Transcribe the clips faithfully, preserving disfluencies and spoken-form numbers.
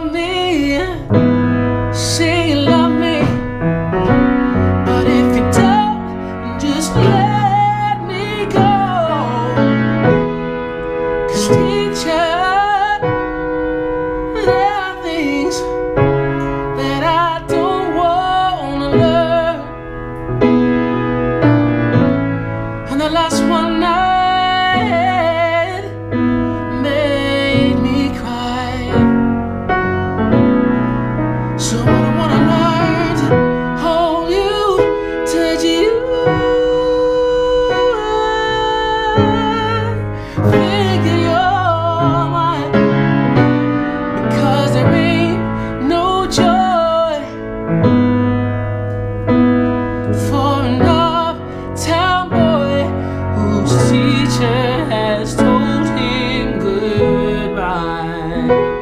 love me, say you love me, but if you don't, just let me go. 'Cause teacher, there are things that I don't wanna learn. And the last one night made me cry. So I don't wanna learn to hold you, touch you, think that you're mine, because there ain't no joy for an uptown boy whose teacher has told him goodbye,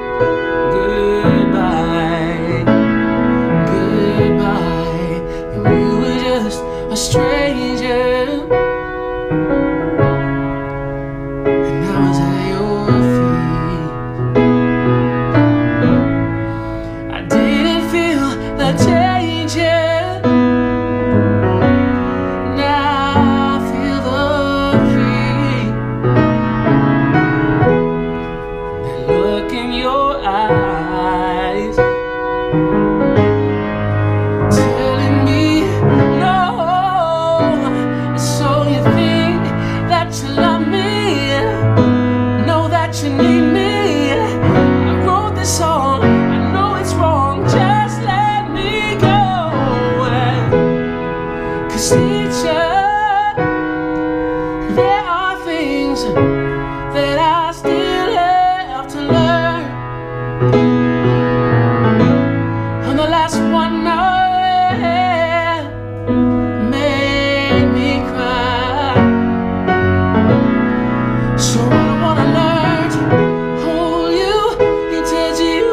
goodbye, goodbye. And you were just a stranger, and I was at your feet. I didn't feel the changing. Now I feel the heat. That look in your eyes, telling me no. So you think that you love me, know that you need me. I wrote this song, I know it's wrong, just let me go. 'Cause teacher, there are things that I still have to learn. And the last one night made me cry. So I don't wanna learn to hold you and touch you,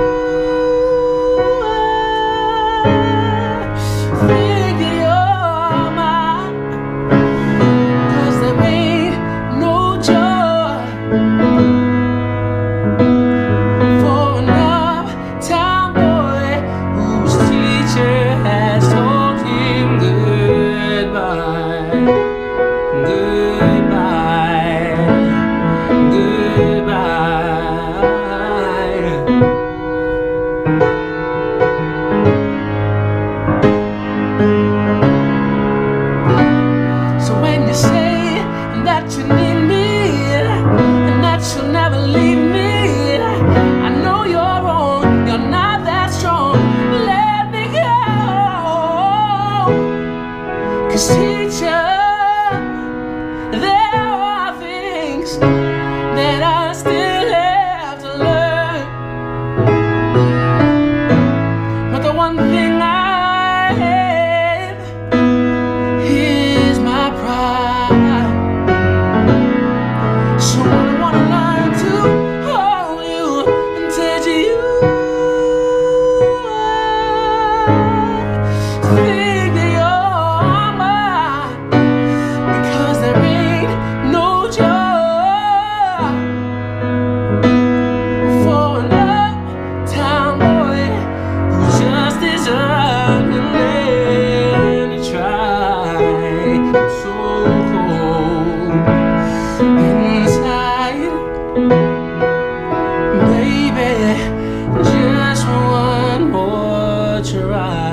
think that you're mine, 'cause there ain't no joy for an uptown boy whose teacher has told him goodbye, goodbye, goodbye. So when you say that you need me and that you'll never leave me, I know you're wrong, you're not that strong. Let me go. 'Cause teacher, there are things that I still have to learn. But the one thing I have is my pride. So I wanna learn to hold you and touch you, think that you're mine, because there ain't no joy for an uptown boy who just deserves to try. So cold inside, baby, just one more try.